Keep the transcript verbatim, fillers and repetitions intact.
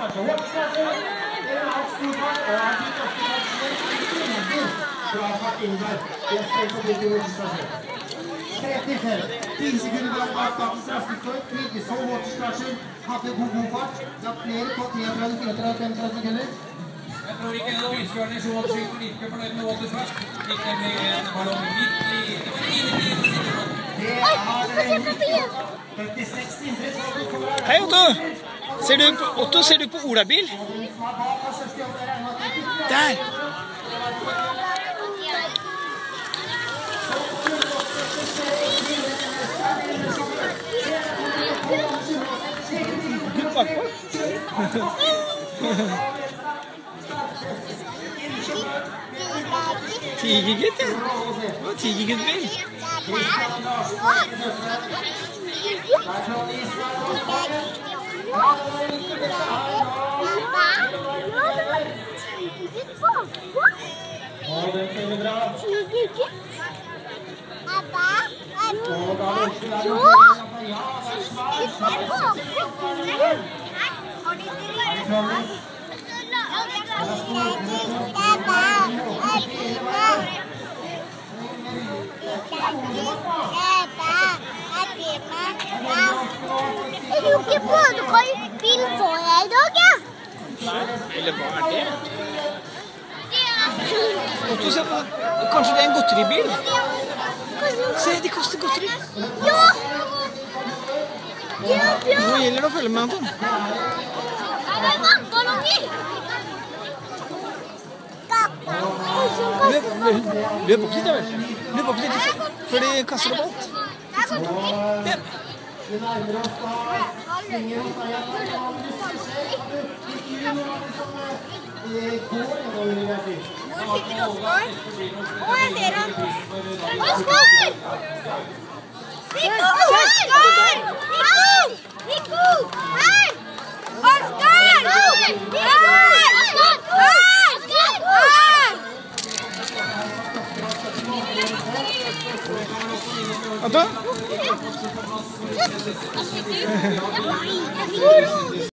starter. Hårdt starter. Det er alt stor fart, og han fikk ofte kanskje bra fart innenfor. Det er spent å bygge hårdt starter. trettifem. ti sekunder bak bak dagens raskestår. Ikke så hårdt starter. Hadde god god fart. Lagt flere på treogtredve, fireogtredve, femogtredve sekunder. Jeg tror ikke en oppkjørende sjuogtyve virker fornøyd med åtte først. Ikke med en ballong virkelig. Det har førtiseks inntrykk. Hei Otto! Ser du på, Otto, ser du på Olabil? Der! Du bakpå? Tigergutt, ja. Det var tigerguttbil. Jeg tror ikke både hva bil får jeg i dag, ja. Eller hva er det? Otto, se på. Kanskje det er en godteribil? Se, de koster godteri. Ja! Ja, ja. Nå gjelder det å følge med, Anton. Er det vannballonger? Løp, løp opp litt, da vel. Løp opp litt, før de kaster opp alt. Løp. Vi nærmer oss da svinger hos deg at det er ikke noe som går gjennom universitet. Hvor sitter Oskar? Å, jeg ser han. Oskar! Nico! Oskar! Nico! Nico! Her! Oskar! Her! Anton? Hvor?